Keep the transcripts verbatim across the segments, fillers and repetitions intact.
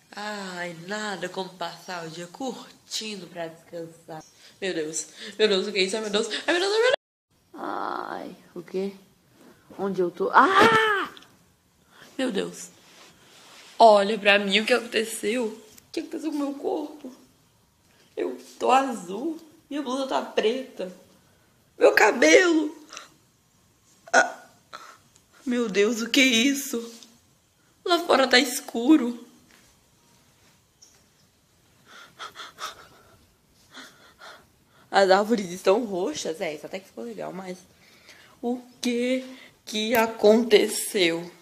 Ai, nada como passar o dia curtindo pra descansar. Meu Deus, meu Deus, o que é isso? Ai, meu Deus, ai, meu Deus, ai, meu Deus. Ai, o quê? Onde eu tô? Ah! Meu Deus. Olha pra mim o que aconteceu. O que aconteceu com o meu corpo? Eu tô azul. Minha blusa tá preta. Meu cabelo. Ah, meu Deus, o que é isso? Lá fora tá escuro. As árvores estão roxas. É, isso até que ficou legal, mas... O que que aconteceu?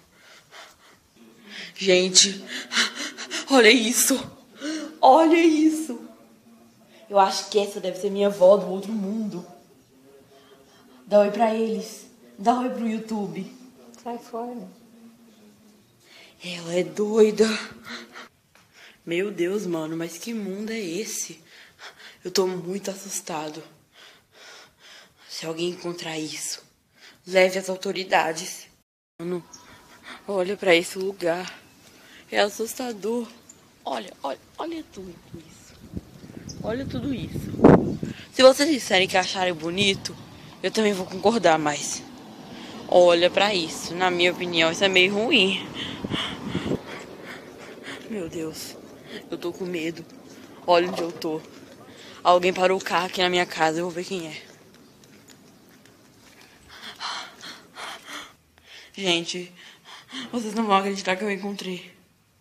Gente, olha isso. Olha isso. Eu acho que essa deve ser minha avó do outro mundo. Dá oi pra eles. Dá oi pro YouTube. Sai fora. Ela é doida. Meu Deus, mano, mas que mundo é esse? Eu tô muito assustado. Se alguém encontrar isso, leve as autoridades. Mano, olha pra esse lugar. É assustador. Olha, olha, olha tudo isso. Olha tudo isso. Se vocês disserem que acharem bonito, eu também vou concordar, mas... Olha pra isso. Na minha opinião, isso é meio ruim. Meu Deus. Eu tô com medo. Olha onde eu tô. Alguém parou o carro aqui na minha casa. Eu vou ver quem é. Gente, vocês não vão acreditar que eu encontrei.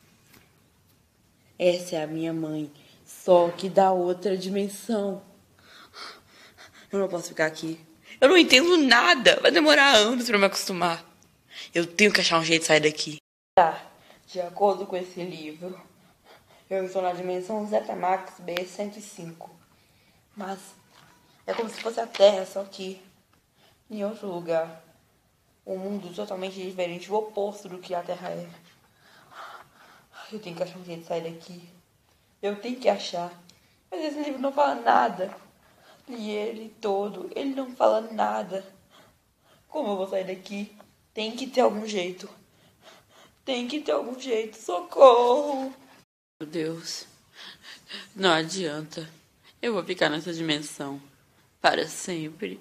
Essa é a minha mãe. Só que da outra dimensão. Eu não posso ficar aqui. Eu não entendo nada. Vai demorar anos pra me acostumar. Eu tenho que achar um jeito de sair daqui. Tá. De acordo com esse livro, eu estou na dimensão Zeta-Max B cento e cinco. Mas é como se fosse a Terra, só que em outro lugar. Um mundo totalmente diferente, o oposto do que a Terra é. Eu tenho que achar um jeito de sair daqui. Eu tenho que achar. Mas esse livro não fala nada. Li ele todo, ele não fala nada. Como eu vou sair daqui? Tem que ter algum jeito. Tem que ter algum jeito. Socorro! Meu Deus. Não adianta. Eu vou ficar nessa dimensão. Para sempre.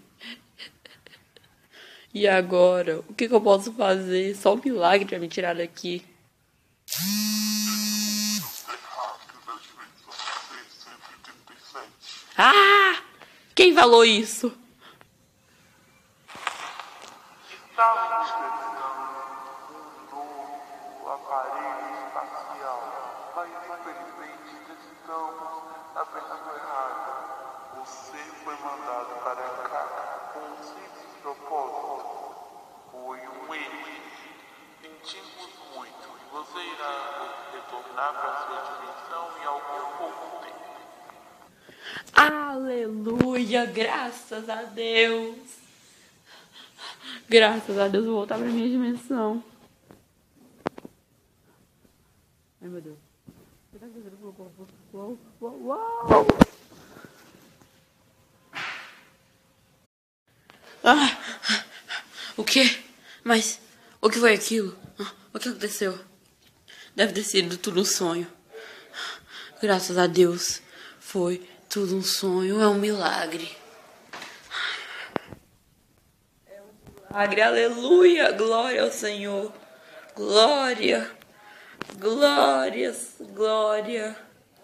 E agora? O que, que eu posso fazer? Só um milagre pra me tirar daqui. Ah! Quem falou isso? Estamos testando um novo aparelho espacial, mas infelizmente testamos a pessoa errada. Você foi mandado para cá com um simples propósito. Foi um erro. Sentimos muito e você irá retornar para sua dimensão em algum pouco tempo. Aleluia, graças a Deus. Graças a Deus, eu vou voltar pra minha dimensão. Ai, meu Deus. Uou, uou, uou. Ah, o quê? Mas o que foi aquilo? O que aconteceu? Deve ter sido tudo um sonho. Graças a Deus, foi tudo um sonho, é um milagre. É um milagre, aleluia, glória ao Senhor. Glória, glórias, glória.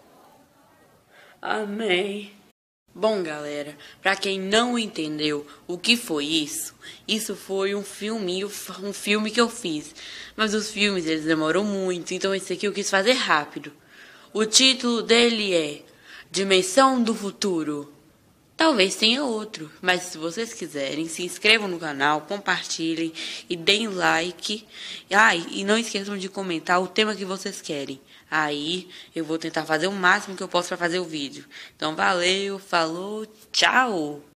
Amém. Bom, galera, pra quem não entendeu o que foi isso, isso foi um filme, um filme que eu fiz. Mas os filmes, eles demoram muito, então esse aqui eu quis fazer rápido. O título dele é Dimensão do Futuro. Talvez tenha outro, mas se vocês quiserem, se inscrevam no canal, compartilhem e deem like. Ah, e não esqueçam de comentar o tema que vocês querem. Aí eu vou tentar fazer o máximo que eu posso para fazer o vídeo. Então valeu, falou, tchau!